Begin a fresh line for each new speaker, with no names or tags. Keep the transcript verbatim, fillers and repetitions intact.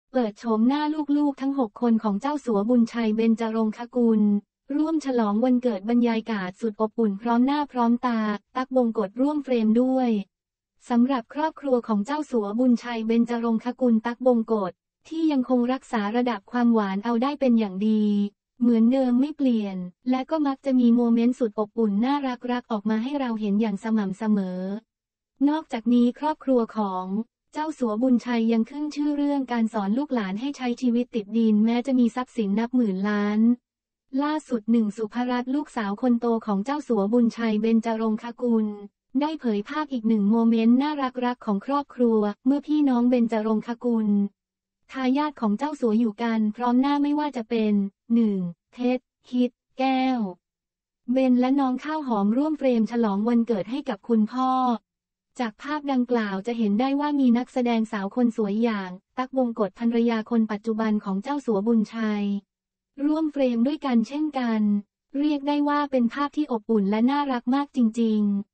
เปิดโฉมหน้าลูกๆทั้งหกคนของเจ้าสัวบุญชัยเบญจรงคกุลร่วมฉลองวันเกิดบรรยากาศสุดอบอุ่นพร้อมหน้าพร้อมตาตั๊กบงกฎร่วมเฟรมด้วยสำหรับครอบครัวของเจ้าสัวบุญชัยเบญจรงคกุลตั๊กบงกฎที่ยังคงรักษาระดับความหวานเอาได้เป็นอย่างดีเหมือนเดิมไม่เปลี่ยนและก็มักจะมีโมเมนต์สุดอบอุ่นน่ารักๆออกมาให้เราเห็นอย่างสม่ำเสมอนอกจากนี้ครอบครัวของเจ้าสัวบุญชัยยังขึ้นชื่อเรื่องการสอนลูกหลานให้ใช้ชีวิตติดดินแม้จะมีทรัพย์สินนับหมื่นล้านล่าสุดหนึ่งสุภรัตน์ลูกสาวคนโตของเจ้าสัวบุญชัยเบญจรงคกุลได้เผยภาพอีกหนึ่งโมเมนต์น่ารักๆของครอบครัวเมื่อพี่น้องเบญจรงคกุลทายาทของเจ้าสัวอยู่กันพร้อมหน้าไม่ว่าจะเป็นหนึ่งเพชรคิดแก้วเบนและน้องข้าวหอมร่วมเฟรมฉลองวันเกิดให้กับคุณพ่อจากภาพดังกล่าวจะเห็นได้ว่ามีนักแสดงสาวคนสวยอย่างตั๊กบงกฎภรรยาคนปัจจุบันของเจ้าสัวบุญชัยร่วมเฟรมด้วยกันเช่นกันเรียกได้ว่าเป็นภาพที่อบอุ่นและน่ารักมากจริงๆ